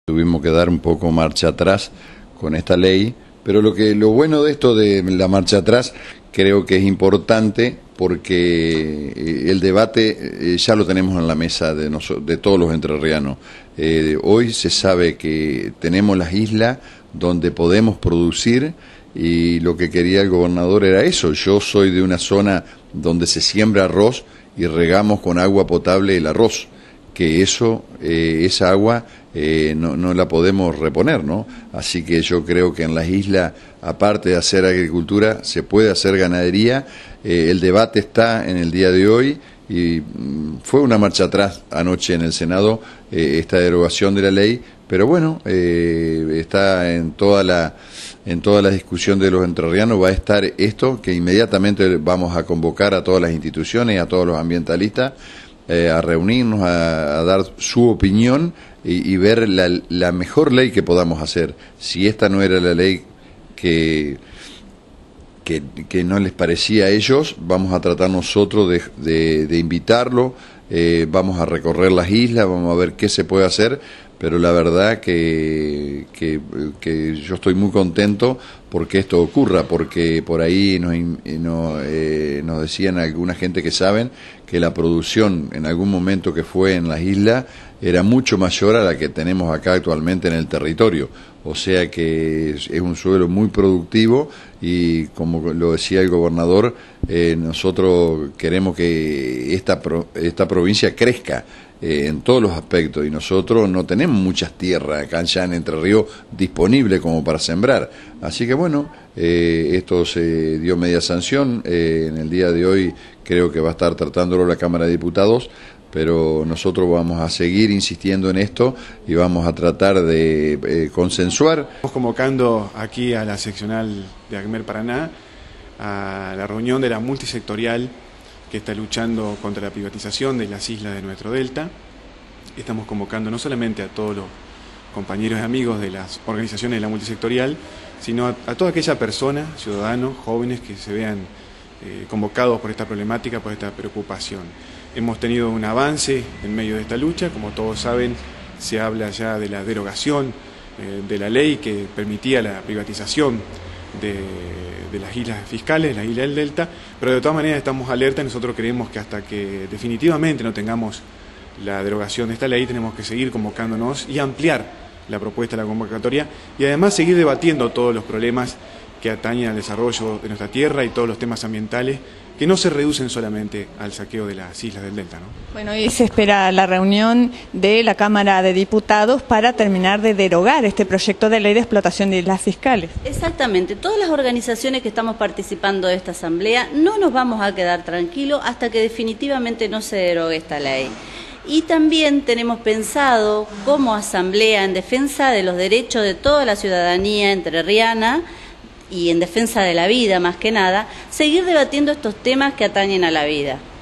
Tuvimos que dar un poco marcha atrás con esta ley, pero lo bueno de esto de la marcha atrás creo que es importante porque el debate ya lo tenemos en la mesa de todos los entrerrianos. Hoy se sabe que tenemos las islas donde podemos producir y lo que quería el gobernador era eso. Yo soy de una zona donde se siembra arroz y regamos con agua potable el arroz, que esa agua no la podemos reponer, ¿no? Así que yo creo que en las islas, aparte de hacer agricultura, se puede hacer ganadería. El debate está en el día de hoy y fue una marcha atrás anoche en el Senado esta derogación de la ley, pero bueno, está en toda la discusión de los entrerrianos, va a estar esto, que inmediatamente vamos a convocar a todas las instituciones, a todos los ambientalistas, a reunirnos, a dar su opinión y ver la mejor ley que podamos hacer. Si esta no era la ley que no les parecía a ellos, vamos a tratar nosotros de invitarlo, vamos a recorrer las islas, vamos a ver qué se puede hacer, pero la verdad que yo estoy muy contento porque esto ocurra, porque por ahí nos decían alguna gente que saben que la producción en algún momento que fue en las islas era mucho mayor a la que tenemos acá actualmente en el territorio, o sea que es un suelo muy productivo y como lo decía el gobernador, nosotros queremos que esta provincia crezca en todos los aspectos y nosotros no tenemos muchas tierras acá ya en Entre Ríos disponibles como para sembrar, así que bueno, esto se dio media sanción, en el día de hoy creo que va a estar tratándolo la Cámara de Diputados, pero nosotros vamos a seguir insistiendo en esto y vamos a tratar de consensuar. Estamos convocando aquí a la seccional de ACMER Paraná a la reunión de la multisectorial que está luchando contra la privatización de las islas de nuestro delta. Estamos convocando no solamente a todos los compañeros y amigos de las organizaciones de la multisectorial, sino a toda aquella persona, ciudadanos, jóvenes que se vean convocados por esta problemática, por esta preocupación. Hemos tenido un avance en medio de esta lucha, como todos saben, se habla ya de la derogación de la ley que permitía la privatización de las islas fiscales, la isla del Delta, pero de todas maneras estamos alerta y nosotros creemos que hasta que definitivamente no tengamos la derogación de esta ley tenemos que seguir convocándonos y ampliar la propuesta de la convocatoria y además seguir debatiendo todos los problemas que atañen al desarrollo de nuestra tierra y todos los temas ambientales que no se reducen solamente al saqueo de las islas del Delta, ¿no? Bueno, hoy se espera la reunión de la Cámara de Diputados para terminar de derogar este proyecto de ley de explotación de islas fiscales. Exactamente, todas las organizaciones que estamos participando de esta asamblea no nos vamos a quedar tranquilos hasta que definitivamente no se derogue esta ley. Y también tenemos pensado como asamblea en defensa de los derechos de toda la ciudadanía entrerriana y en defensa de la vida más que nada, seguir debatiendo estos temas que atañen a la vida.